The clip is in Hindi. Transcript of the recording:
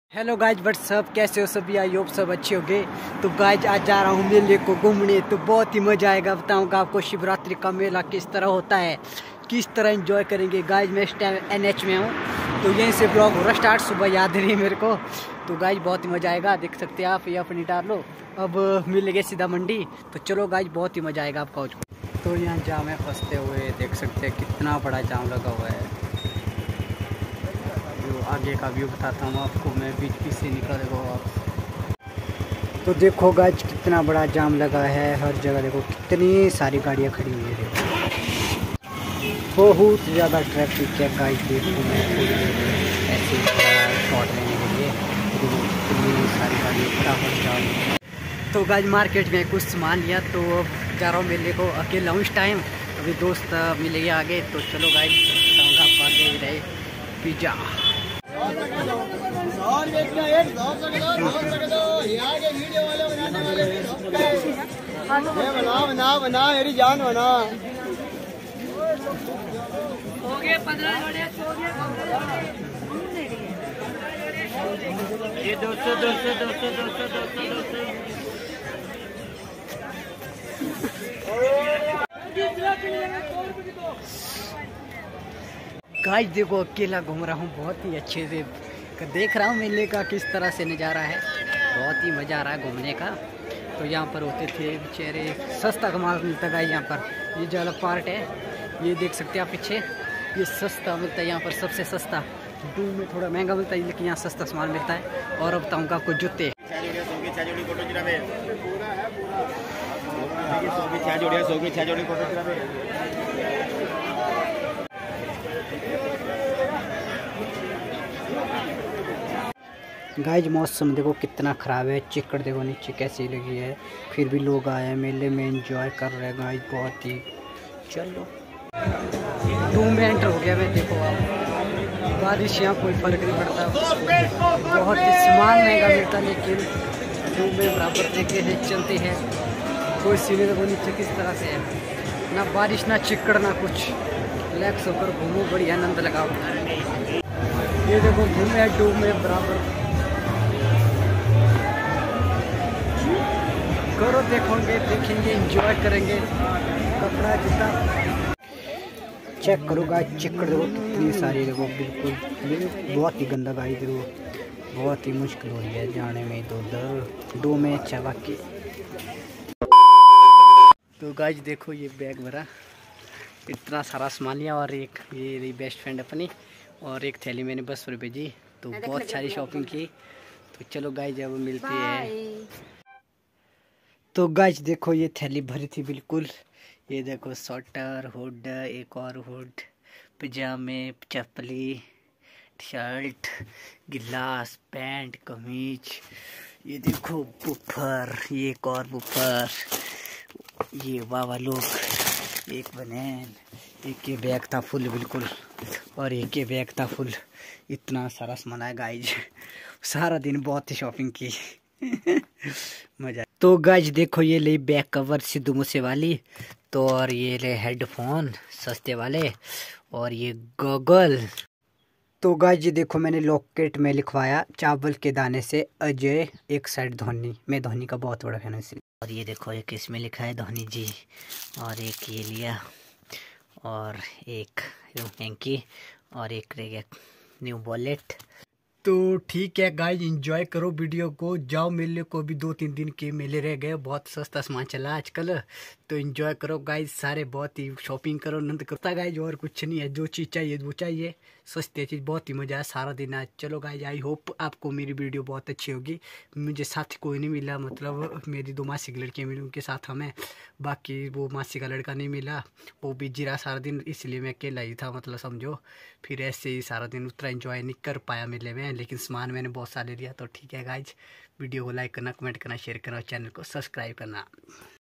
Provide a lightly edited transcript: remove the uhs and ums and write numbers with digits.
हेलो गाइज व्हाट्सअप, कैसे हो सभी? आई होप सब अच्छे हो गए। तो गाइज आज जा रहा हूँ मेले को घूमने, तो बहुत ही मज़ा आएगा। बताऊँगा आपको शिवरात्रि का मेला किस तरह होता है, किस तरह एंजॉय करेंगे। गाइज मैं इस टाइम NH में हूँ, तो यहीं से ब्लॉग हो रहा स्टार्ट। सुबह याद नहीं मेरे को। तो गाइज बहुत ही मज़ा आएगा, देख सकते हैं आप। ये अपनी डाल लो, अब मिलेंगे सीधा मंडी। तो चलो गाइज बहुत ही मज़ा आएगा आपका। तो यहाँ जाम है फंसते हुए, देख सकते हैं कितना बड़ा जाम लगा हुआ है। आगे का व्यू बताता हूँ आपको मैं, बीच से निकल गो आप। तो देखो गाइज कितना बड़ा जाम लगा है हर जगह। देखो कितनी सारी गाड़ियाँ खड़ी हुई है, बहुत ज़्यादा ट्रैफिक है गाइज। देखो मैं ऐसे शॉट लेने के लिए कितनी सारी गाड़ियाँ फटाफट जाम। तो गाइज मार्केट में कुछ सामान लिया, तो अब जा रहा हूँ मेले को। अकेला हूँ इस टाइम, अभी दोस्त मिलेंगे आगे। तो चलो गाइज बताऊँगा आपको आगे रहे पिज़्ज़ा। बना मेरी जान बना। हो गए 15 ये 200 200 200 200 200 200। गाइस देखो अकेला घूम रहा हूँ बहुत ही अच्छे से, देख रहा हूँ मेले का किस तरह से नज़ारा है। बहुत ही मज़ा आ रहा है घूमने का। तो यहाँ पर होते थे बेचारे, सस्ता कमाल मिलता है यहाँ पर। ये जो अलग पार्ट है, ये देख सकते हैं आप पीछे, ये सस्ता मिलता है यहाँ पर, सबसे सस्ता। दूर में थोड़ा महंगा मिलता है, लेकिन यहाँ सस्ता सामान मिलता है। और अब बताऊँगा आपको जूते। गाइज मौसम देखो कितना ख़राब है, चिकड़ देखो नीचे कैसी लगी है, फिर भी लोग आए हैं मेले में, एंजॉय कर रहे हैं गाइज बहुत ही। चलो 2 में एंटर हो गया मैं। देखो आप, बारिश यहाँ कोई फ़र्क नहीं पड़ता, बहुत ही सामान महंगा मिलता, लेकिन 2 में बराबर देखे हैं चलते हैं। कोई सीने देखो नीचे किस तरह से है, ना बारिश ना चिकड़ ना कुछ। रिलैक्स होकर घूमो, बड़ी आनंद लगाओ। ये देखो घूमे 2 में बराबर करो, देखोगे देखेंगे एंजॉय करेंगे। कपड़ा जूता चेक करो गाइस, चिकड़ देखो कितनी सारी, देखो बिल्कुल बहुत ही गंदा गाइस। देखो बहुत ही मुश्किल हो रही है जाने में इधर उधर। 2 में अच्छा बाकी। तो गाइस देखो ये बैग भरा, इतना सारा सामान लिया। और एक ये रही बेस्ट फ्रेंड अपनी, और एक थैली मैंने बस पर भेजी। तो बहुत सारी शॉपिंग की। तो चलो गाइस अब मिलते हैं। तो गाइस देखो ये थैली भरी थी बिल्कुल। ये देखो स्वेटर, हुड, एक और हुड, पजामे, चप्पली, शर्ट, गिलास, पैंट, कमीज। ये देखो बुफर, ये एक और बुफर, ये वावा लोग, एक बनैन, एक ये बैग था फुल बिल्कुल, और एक ये बैग था फुल। इतना सारा सामान है गाइज, सारा दिन बहुत ही शॉपिंग की। मजा। तो गाइज देखो ये ले बैक कवर सिद्धू मूसे वाली, तो और ये ले हेडफोन सस्ते वाले, और ये गॉगल। तो गाइज ये देखो मैंने लॉकेट में लिखवाया चावल के दाने से अजय, एक साइड धोनी। मैं धोनी का बहुत बड़ा फैन हूँ इसलिए। और ये देखो एक इसमें लिखा है धोनी जी, और एक ये लिया, और एक हैंकी, और एक रह गया न्यू वॉलेट। तो ठीक है गाइज एंजॉय करो वीडियो को, जाओ मेले को। भी 2-3 दिन के मेले रह गए, बहुत सस्ता सामान चला आजकल। तो एंजॉय करो गाइज, सारे बहुत ही शॉपिंग करो, आनंद करता गाइज। और कुछ नहीं है, जो चीज़ चाहिए वो चाहिए, सस्ती चीज़, बहुत ही मज़ा है सारा दिन आज। चलो गाइज आई होप आपको मेरी वीडियो बहुत अच्छी होगी। मुझे साथ कोई नहीं मिला, मतलब मेरी 2 मासी की लड़कियाँ मिली, उनके साथ हमें, बाकी वो मासी का लड़का नहीं मिला, वो बिजी रहा सारा दिन, इसलिए मैं अकेला ही था, मतलब समझो। फिर ऐसे ही सारा दिन उतना एंजॉय नहीं कर पाया मेले में, लेकिन सामान मैंने बहुत सारे लिया। तो ठीक है गाइज, वीडियो को लाइक करना, कमेंट करना, शेयर करना और चैनल को सब्सक्राइब करना।